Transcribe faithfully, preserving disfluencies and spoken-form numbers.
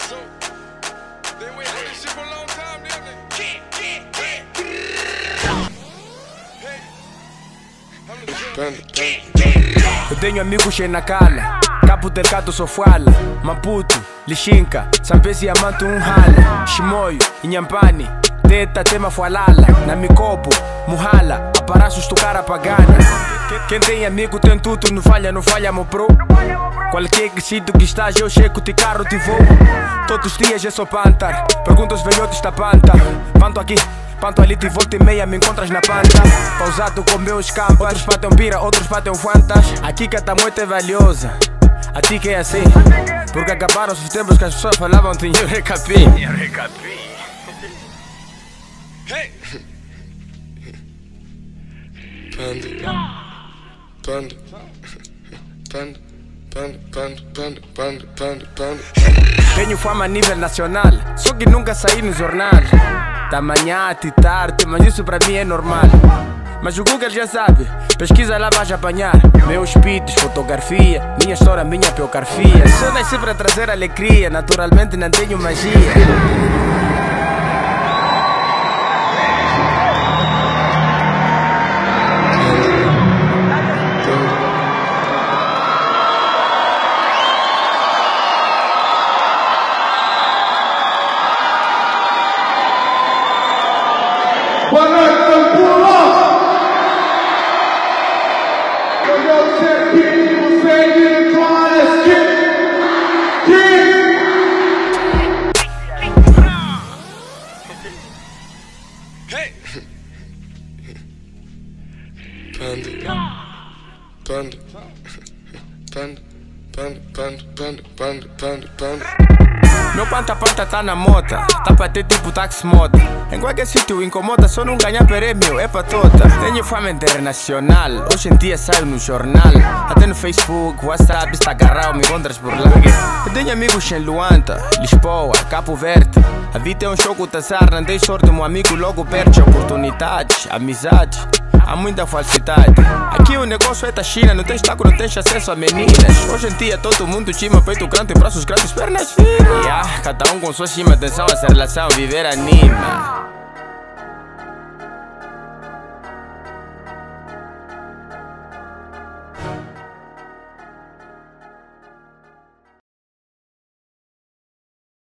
Eu tenho amigos cheio na cala, Cabo Delgado Sofala, Maputo, Lixinca, Sambesi Amanto um rala, Chimoio, Inhampani, Teta Tema Fualala, Namicopo, Muhala, Aparaços Tucara Pagana. Quem tem amigo tem tudo, não falha, não falha, meu pro. Qualquer sítio que estás eu chego, te carro, te vou. Todos os dias eu sou pantar, pergunta aos velhotes da panta. Panto aqui, panto ali, te volta e meia, me encontras na panta. Pausado com meus campas, outros patam pira, outros patam fantas. Aqui cada moita é valiosa, a ti que é assim. Porque acabaram os tempos que as pessoas falavam, tinha recapi. Eu recapi. Hey! Panda, panda, panda, panda, panda, panda, panda, panda. Tenho fama a nível nacional, só que nunca saí no jornal. Da manhã até tarde, mas isso pra mim é normal. Mas o Google já sabe, pesquisa lá vais apanhar. Meus beats, fotografia, minha história, minha biografia. Só nasci pra trazer alegria, naturalmente não tenho magia. Boa noite, meu pulo! Eu sei que você de Jonas Hey! Panda, panda, panda, panda, panda, panda, panda, panda, panda. Meu panta panta tá na mota, tá pra ter tipo táxi moda. Em qualquer sítio incomoda, só não ganhar prêmio, é pra toda. Tenho fama internacional, hoje em dia saio no jornal. Até no Facebook, WhatsApp, Instagram, me encontras por lá. Eu tenho amigos em Luanda, Lisboa, Cabo Verde. A vida é um jogo de azar, não dei sorte, meu amigo logo perde oportunidades, amizades. Há muita falsidade. Aqui o negócio é da China, não tens taco, não tens acesso a meninas. Hoje em dia todo mundo chima, peito grande, braços grandes, pernas finas. Yeah, cada um com sua chima, atenção, essa relação, viver anima.